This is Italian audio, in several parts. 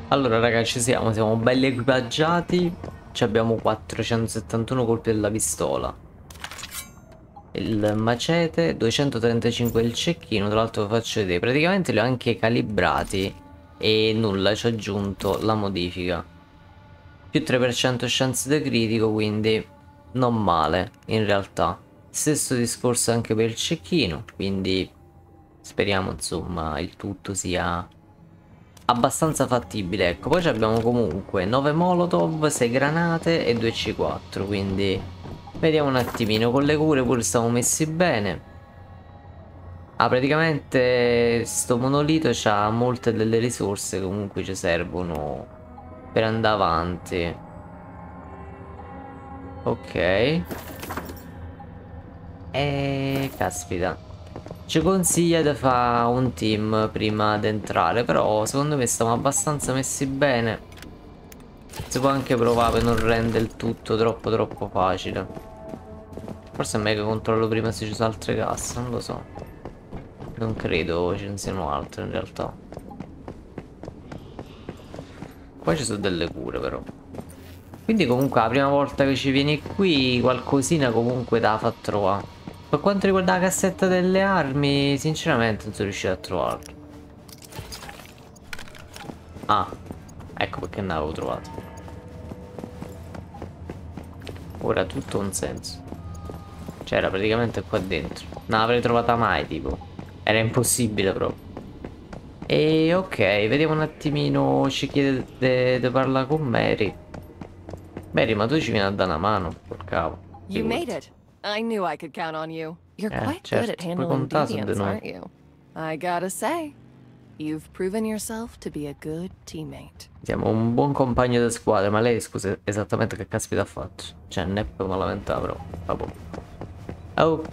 Allora ragazzi, siamo belli equipaggiati. Abbiamo 471 colpi della pistola, il macete, 235 il cecchino. Tra l'altro vi faccio vedere, praticamente li ho anche calibrati e nulla, ci ho aggiunto la modifica. Più 3% chance di critico, quindi non male in realtà. Stesso discorso anche per il cecchino, quindi speriamo insomma il tutto sia abbastanza fattibile. Ecco, poi abbiamo comunque 9 molotov, 6 granate e 2 C4, quindi vediamo un attimino. Con le cure pure stiamo messi bene. Ah, praticamente sto monolito c'ha molte delle risorse che comunque ci servono per andare avanti. Ok. E caspita, ci consiglia di fare un team prima di entrare, però secondo me stiamo abbastanza messi bene. Si può anche provare per non rendere il tutto troppo facile. Forse è meglio che controllo prima se ci sono altre casse, non lo so. Non credo ce ne siano altre in realtà. Poi ci sono delle cure però. Quindi comunque la prima volta che ci vieni qui qualcosina comunque te la fa trovare. Per quanto riguarda la cassetta delle armi, sinceramente non sono riuscito a trovarlo. Ah, ecco perché ne avevo trovato. Ora ha tutto un senso. C'era praticamente qua dentro. Non l'avrei trovata mai, tipo. Era impossibile proprio. E ok, vediamo un attimino. Ci chiede di parlare con Mary. Mary, ma tu ci vieni a dare una mano? Col cavo. You made it. I knew I could count on you. You're quite good at Certo, puoi handling contare su di deviants, noi. aren't you? I gotta say, you've proven yourself to be a good teammate. Siamo un buon compagno di squadra, ma lei scusa esattamente che caspita ha fatto? Cioè, ne può lamentare però. Vabbè. Ok,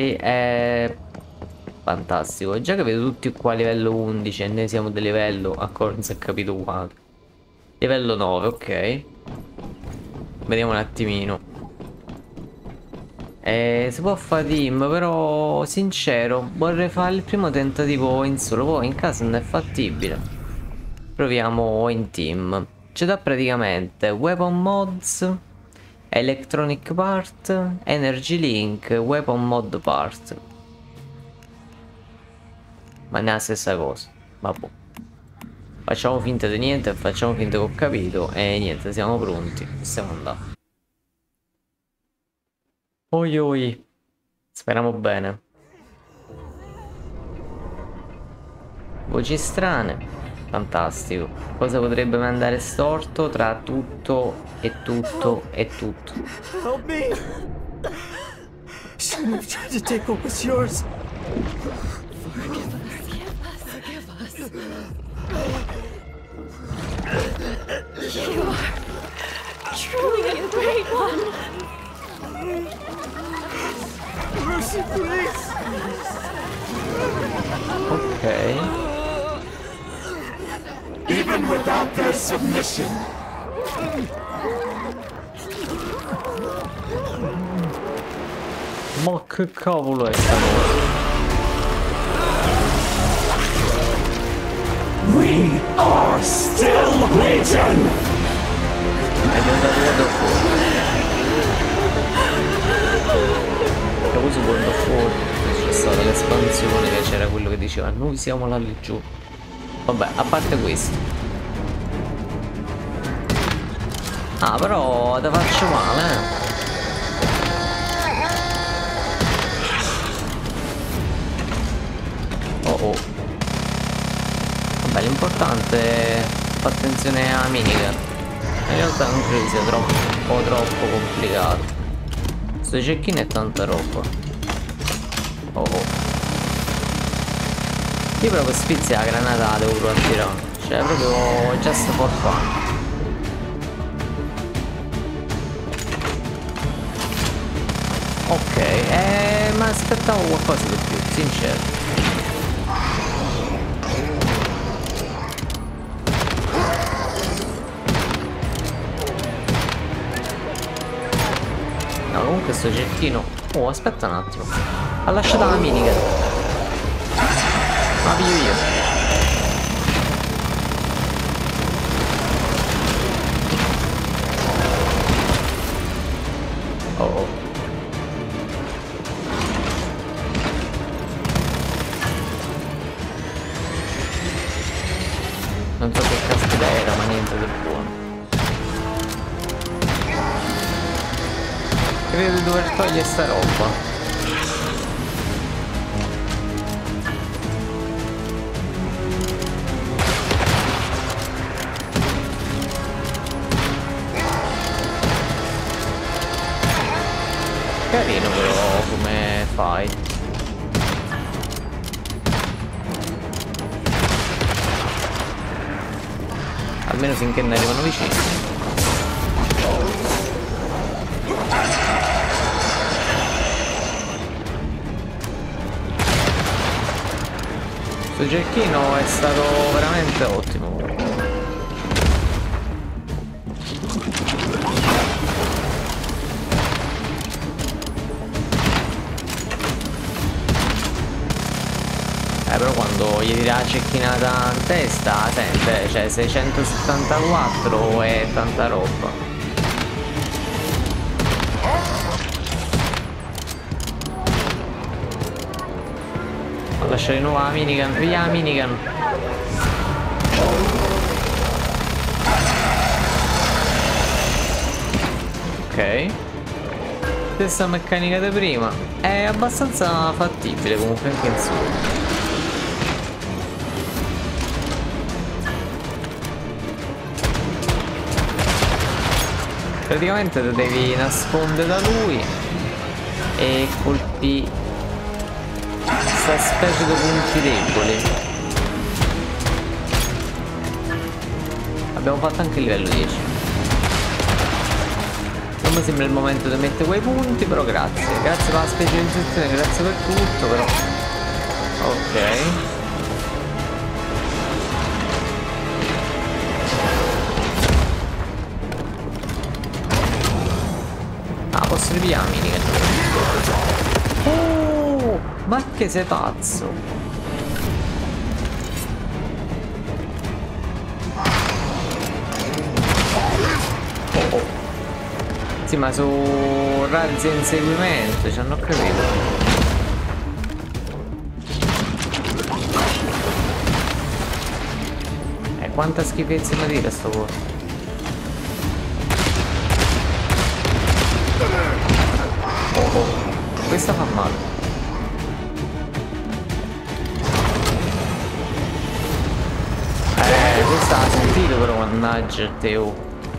fantastico. Già che vedo tutti qua a livello 11 e noi siamo di livello, ancora non si è capito quale. Livello 9, ok. Vediamo un attimino. Si può fare team, però sincero, vorrei fare il primo tentativo in solo, poi in caso non è fattibile proviamo in team. Ci dà praticamente weapon mods, electronic part, energy link, weapon mod part. Ma non è la stessa cosa. Vabbè. Facciamo finta di niente, facciamo finta che ho capito e niente, siamo pronti. Possiamo andare. Oi oi. Speriamo bene. Voci strane. Fantastico. Cosa potrebbe andare storto tra tutto e tutto e tutto? Help me! Shouldn't have tried to take what was yours. Forgive us. You are truly a great one. Mercy, please! Ok. Even without their submission. Ma che cavolo è sta cosa? We are still Legion! È diventato God of War. Che uso God of War. C'è stata l'espansione che c'era quello che diceva noi siamo la legione. Vabbè, a parte questo. Ah, però te faccio male, Oh oh. Vabbè, l'importante è fare attenzione alla minigun. In realtà non credo sia troppo complicato. Sto cecchino è tanta roba. Oh oh. Io proprio spizia la granata devo provare a tirare. Cioè proprio just for fun. Ok, ma aspettavo qualcosa di più, sincero. No, comunque sto cecchino. Oh, aspetta un attimo. Ha lasciato la minigun. Ma piglio io. Non so che caspita era, ma niente del buono. Credo di dover togliere sta roba. Carino però come fai. Almeno finché ne arrivano vicini. Questo giochino è stato veramente ottimo. Però quando gli tira la cecchinata in testa sente, cioè 674 è tanta roba. Ho lasciato di nuovo la minigun, via la minigun. Ok. Stessa meccanica di prima. È abbastanza fattibile comunque anche in su. Praticamente ti devi nascondere da lui e colpi questa specie di punti deboli. Abbiamo fatto anche il livello 10. Non mi sembra il momento di mettere quei punti, però grazie. Grazie per la specializzazione, grazie per tutto, però. Ok. Posso ripigliare la minigun. Oh, ma che sei pazzo. Oh. Sì, ma su razzi e inseguimento ci hanno capito. Quanta schifezza mi tira sto corso. Questa fa male. Questa ha sentito però, mannaggia Teo.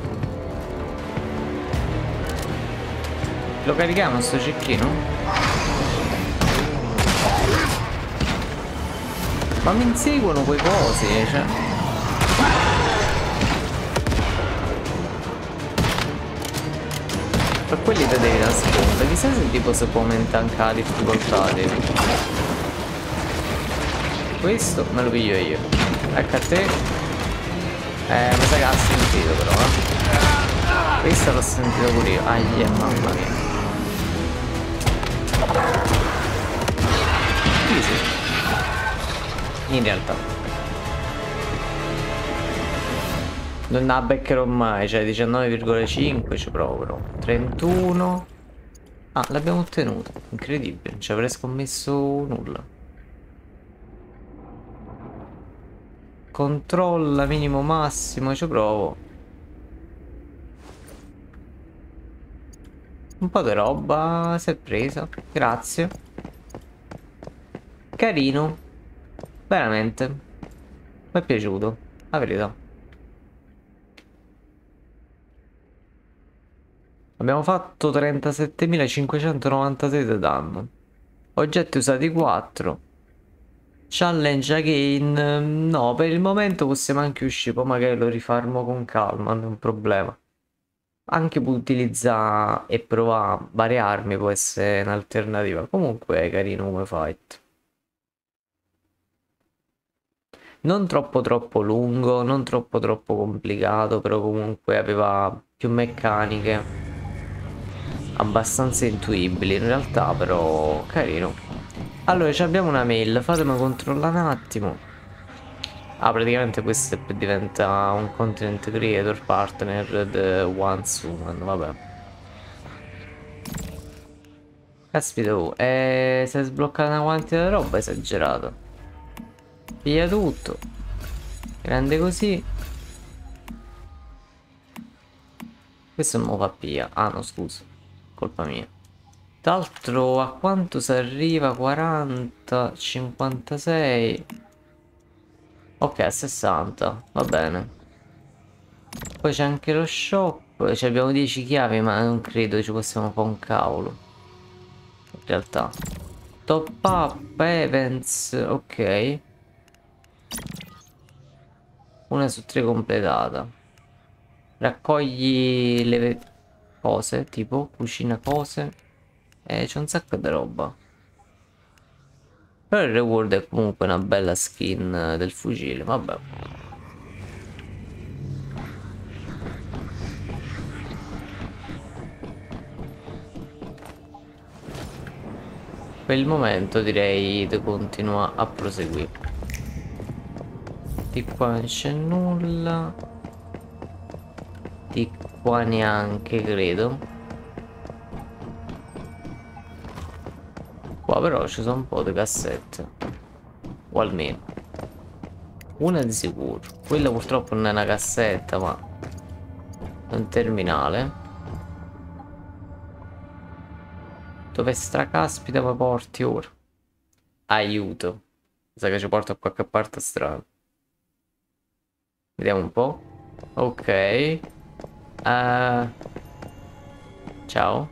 Lo carichiamo sto cecchino? Ma mi inseguono quei cosi, cioè. Per quelli te devi nascondere. Chissà se tipo si può aumentare anche la difficoltà. Questo me lo piglio io. Ecco a te. Mi sa che l'ha sentito però, Questo l'ho sentito pure io. Ahia, mamma mia. Easy. In realtà non la beccherò mai, cioè 19,5 ci provo però. 31. Ah, l'abbiamo ottenuto. Incredibile, non ci avrei scommesso nulla. Controlla minimo massimo, ci provo. Un po' di roba si è presa. Grazie. Carino. Veramente. Mi è piaciuto, la verità. Abbiamo fatto 37.596 di danno. Oggetti usati 4. Challenge again. No, per il momento possiamo anche uscire. Poi magari lo rifarmo con calma, non è un problema. Anche utilizzare e provare varie armi può essere un'alternativa. Comunque è carino come fight. Non troppo lungo, non troppo complicato, però comunque aveva più meccaniche abbastanza intuibili in realtà, però carino. Allora abbiamo una mail, fatemi controllare un attimo. Ah, praticamente questo diventa un content creator partner di Once Human, vabbè. Caspita, si è sbloccata una quantità di roba esagerata. Piglia tutto. Grande così. Questo non lo fa via. Ah no, scusa. Colpa mia. D'altro a quanto si arriva? 40, 56. Ok, a 60. Va bene. Poi c'è anche lo shop. Ci abbiamo 10 chiavi, ma non credo ci possiamo fare un cavolo. In realtà. Top up, events. Ok. 1 su 3 completata. Raccogli le cose, tipo cucina cose. C'è un sacco di roba. Però il reward è comunque una bella skin del fucile, vabbè. Per il momento direi di continuare a proseguire. Di qua non c'è nulla. Di qua neanche, credo. Qua però ci sono un po' di cassette. O almeno una di sicuro. Quella purtroppo non è una cassetta, ma è un terminale. Dove stracaspita mi porti ora? Aiuto. Sa che ci porta a qualche parte strana. Vediamo un po'. Ok. Ciao.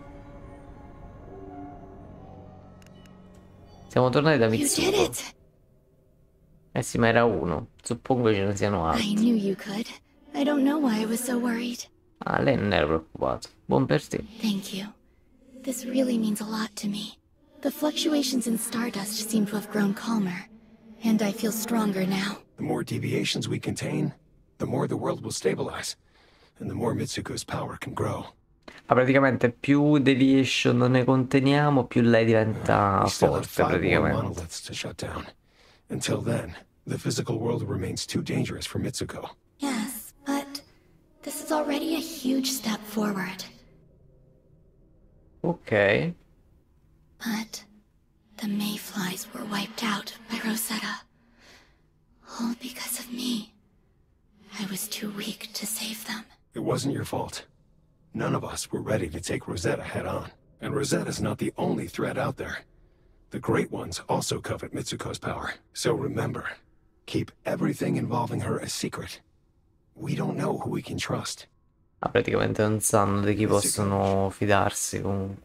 Siamo tornati da Mitsuko. Eh sì, ma era uno. Suppongo che ce ne siano I altri. knew you could. I don't know why I was so worried. Ah, lei non era preoccupato. Buon per te. Thank you. This really means a lot to me. The fluctuations in Stardust seem to have grown calmer, and I feel stronger now. The more deviations we contain, the more the world will stabilize, and the more Mitsuko's power can grow. Ma praticamente più deviation ne conteniamo, più lei diventa We still have forte 5 more praticamente. monoliths to shut down. Until then, the physical world remains too dangerous for Mitsuko. Yes, but this is already a huge step forward. Ok. But the mayflies were wiped out by Rosetta. All because of me. I was too weak to save them. It wasn't your fault. None of us were ready to take Rosetta head on. And Rosetta's not the only threat out there. The Great Ones also covet Mitsuko's power. So remember, keep everything involving her a secret. We don't know who we can trust. Ah, praticamente non sanno di chi possono fidarsi comunque.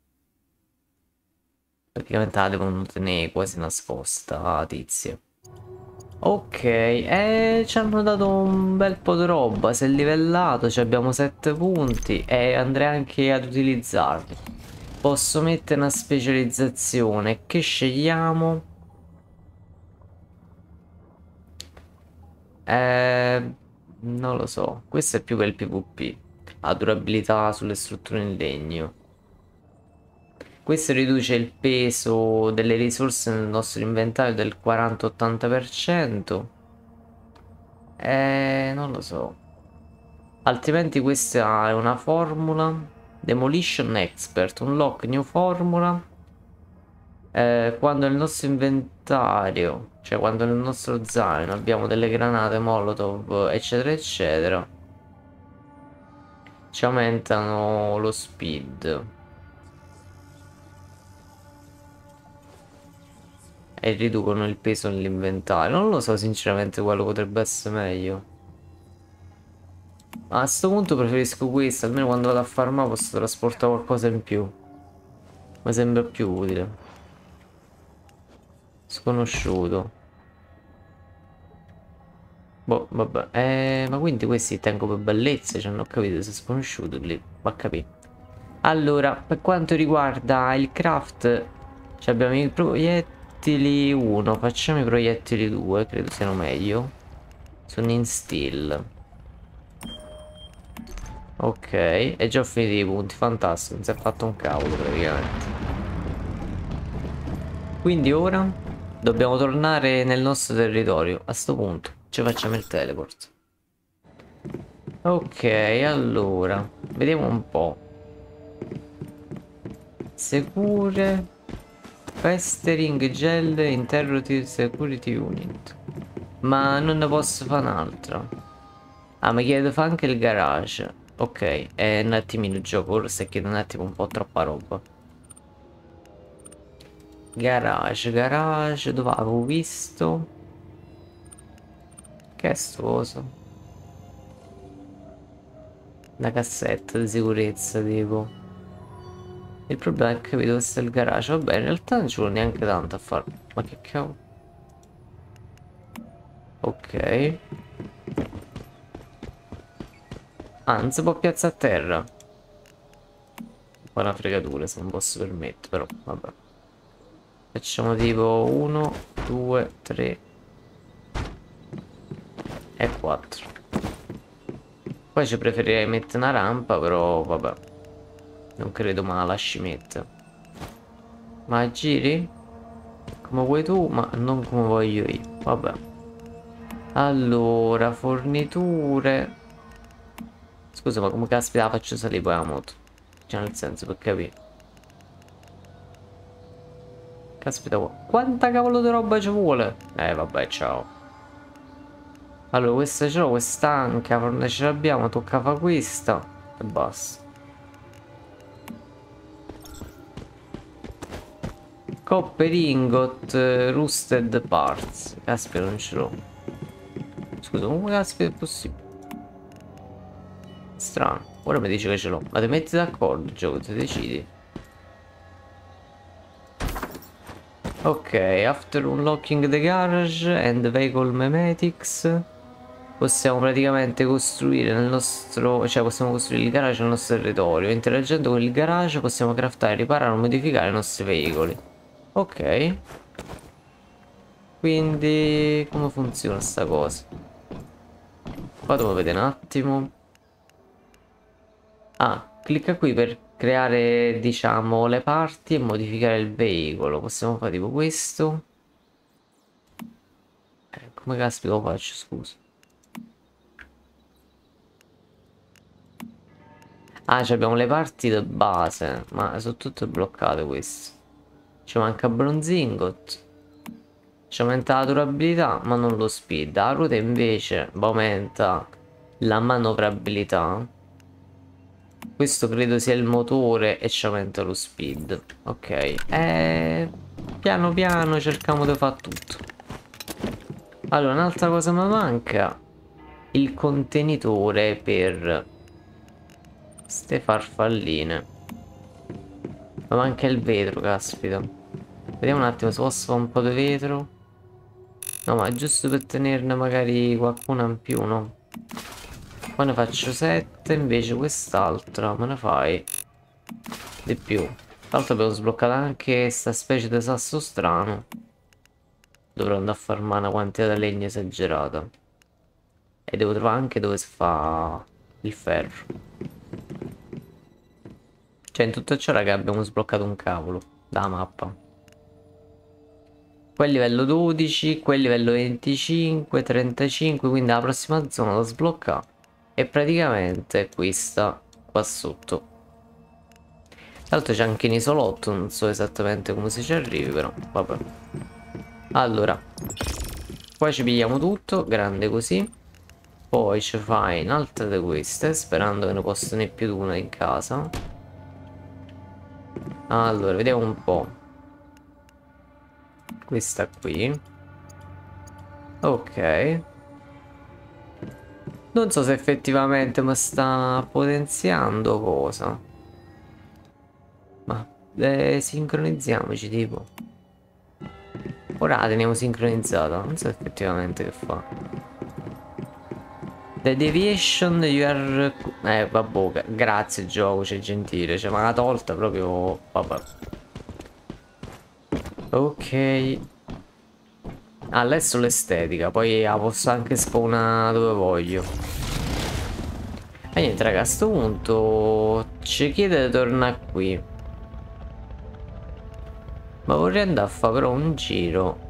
Praticamente la devono tenere quasi nascosta, tizia. Ok, ci hanno dato un bel po' di roba. Si è livellato, ci abbiamo 7 punti e andrei anche ad utilizzarli. Posso mettere una specializzazione. Che scegliamo? Non lo so. Questo è più per il PvP. Ha durabilità sulle strutture in legno. Questo riduce il peso delle risorse nel nostro inventario del 40-80%. Non lo so. Altrimenti questa è una formula. Demolition Expert. Unlock new formula. Quando nel nostro inventario, cioè quando nel nostro zaino abbiamo delle granate Molotov, eccetera, eccetera, ci aumentano lo speed. E riducono il peso nell'inventario. Non lo so sinceramente quale potrebbe essere meglio. Ma a sto punto preferisco questo. Almeno quando vado a farmare posso trasportare qualcosa in più. Mi sembra più utile. Sconosciuto. Boh, vabbè. Ma quindi questi tengo per bellezza. Cioè non ho capito se è sconosciuto lì. Va a capire. Allora, per quanto riguarda il craft, abbiamo i proiettili 1. Facciamo i proiettili 2. Credo siano meglio. Sono in steel. Ok. E già ho finito i punti. Fantastico. Non si è fatto un cavolo praticamente. Quindi ora dobbiamo tornare nel nostro territorio. A sto punto ci facciamo il teleport. Ok, allora vediamo un po'. Secure Pestering Gel Interrogative Security Unit. Ma non ne posso fare un'altra. Ah, mi chiede fa anche il garage. Ok, è un attimino il gioco, ora sta chiedendo un attimo un po' troppa roba. Garage, dove avevo visto? Che è sto coso? Una cassetta di sicurezza, tipo. Il problema è che capito dove sta il garage. Vabbè, in realtà non ci vuole neanche tanto a farlo. Ma che cavolo? Ok. Ah, non si può piazzare a terra. Un po' una fregatura se non posso permettere, però vabbè. Facciamo tipo 1, 2, 3 e 4. Poi ci preferirei mettere una rampa, però vabbè. Non credo ma la lasci mettere. Ma giri? Come vuoi tu, ma non come voglio io. Vabbè. Allora, forniture. Scusa, ma come caspita la faccio salire poi la moto? Cioè, nel senso, per capire. Caspita, quanta cavolo di roba ci vuole? Vabbè, ciao. Allora, questa ce l'ho, questa anche, la forna ce l'abbiamo, tocca fare questa e basta. Copper ingot, roosted parts. Caspita, non ce l'ho. Scusa, come caspita è possibile? Strano, ora mi dice che ce l'ho. Ma ti metti d'accordo, gioco, ti decidi. Ok, after unlocking the garage and the vehicle memetics, possiamo praticamente costruire nel nostro, cioè possiamo costruire il garage nel nostro territorio. Interagendo con il garage possiamo craftare, riparare o modificare i nostri veicoli. Ok. Quindi come funziona sta cosa? Fatemi vedere un attimo. Ah, clicca qui per creare, diciamo, le parti e modificare il veicolo. Possiamo fare tipo questo. Come caspita lo faccio, scusa? Ah, abbiamo le parti di base, ma sono tutte bloccate queste. Ci manca bronzingot. Ci aumenta la durabilità, ma non lo speed. La ruota invece aumenta la manovrabilità. Questo credo sia il motore e ci aumenta lo speed. Ok. Piano piano cerchiamo di fare tutto. Allora, un'altra cosa mi manca. Il contenitore per ste farfalline. Ma manca il vetro, caspita. Vediamo un attimo se posso fare un po' di vetro. No, ma giusto per tenerne magari qualcuna in più, no? Poi ne faccio 7, invece quest'altra me ne fai di più. Tra l'altro abbiamo sbloccato anche sta specie di sasso strano. Dovrò andare a farmare una quantità di legno esagerata. E devo trovare anche dove si fa il ferro. Cioè in tutto ciò, raga, abbiamo sbloccato un cavolo dalla mappa. Qua è livello 12, qua è livello 25, 35, quindi la prossima zona da sbloccare è praticamente questa qua sotto. Tra l'altro c'è anche un isolotto, non so esattamente come si ci arrivi, però vabbè. Allora, poi ci pigliamo tutto, grande così. Poi ci fai un'altra di queste, sperando che ne possa ne più di una in casa. Allora, vediamo un po'. Questa qui. Ok. Non so se effettivamente mi sta potenziando cosa. Ma sincronizziamoci tipo. Ora la teniamo sincronizzata. Non so effettivamente che fa. The deviation you are... vabbè, grazie gioco, c'è gentile. Cioè, ma l'ha tolta proprio... Vabbè. Ok. Adesso l'estetica, poi la posso anche spawnare dove voglio. E niente raga, a sto punto ci chiede di tornare qui. Ma vorrei andare a fare però un giro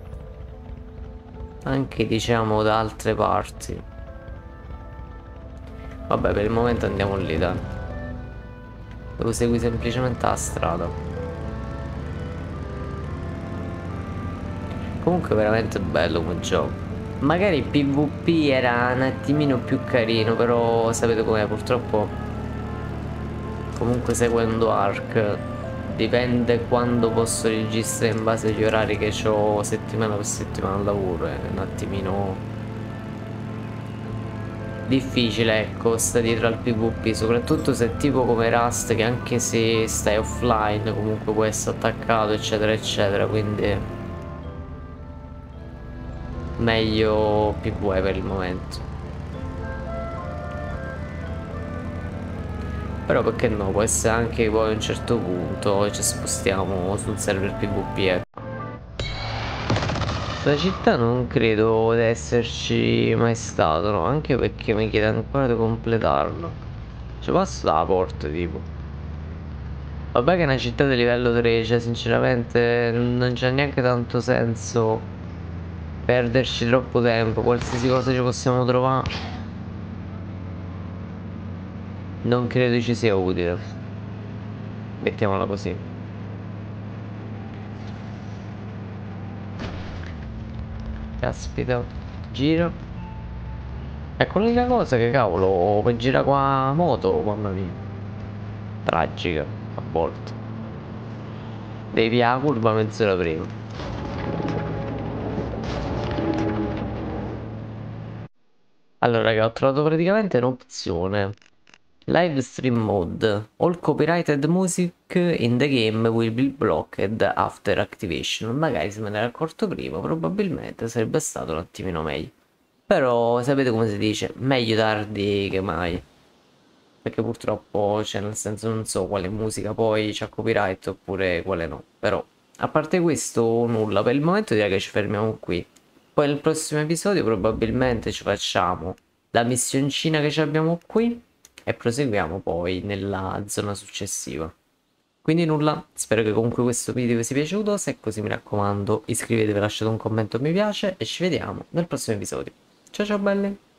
anche diciamo da altre parti. Vabbè, per il momento andiamo lì, dai. Devo seguire semplicemente la strada. Comunque è veramente bello come gioco. Magari il PvP era un attimino più carino, però sapete com'è, purtroppo comunque seguendo Ark dipende quando posso registrare in base agli orari che ho settimana per settimana al lavoro, è un attimino difficile, ecco, sta dietro al PvP, soprattutto se è tipo come Rust, che anche se stai offline comunque puoi essere attaccato eccetera eccetera, quindi meglio PvE per il momento. Però perché no, può essere anche poi a un certo punto ci spostiamo sul server PvP, ecco. La città non credo di esserci mai stato, no, anche perché mi chiede ancora di completarlo. Ci passa la porta tipo. Vabbè che è una città di livello 3, cioè sinceramente non c'è neanche tanto senso perderci troppo tempo, qualsiasi cosa ci possiamo trovare non credo ci sia utile, mettiamola così. Caspita, giro. Ecco l'unica cosa che cavolo, per girare qua a moto, mamma mia, tragica a volte. Devi via la curva mezz'ora prima. Allora raga, ho trovato praticamente un'opzione. Live stream mode. All copyrighted music in the game will be blocked after activation. Magari se me ne ero accorto prima, probabilmente sarebbe stato un attimino meglio. Però sapete come si dice, meglio tardi che mai. Perché purtroppo, cioè nel senso non so quale musica poi c'ha copyright oppure quale no. Però, a parte questo, nulla. Per il momento direi che ci fermiamo qui. Poi nel prossimo episodio probabilmente ci facciamo la missioncina che abbiamo qui e proseguiamo poi nella zona successiva. Quindi nulla, spero che comunque questo video vi sia piaciuto, se è così mi raccomando iscrivetevi, lasciate un commento mi piace e ci vediamo nel prossimo episodio. Ciao ciao belli!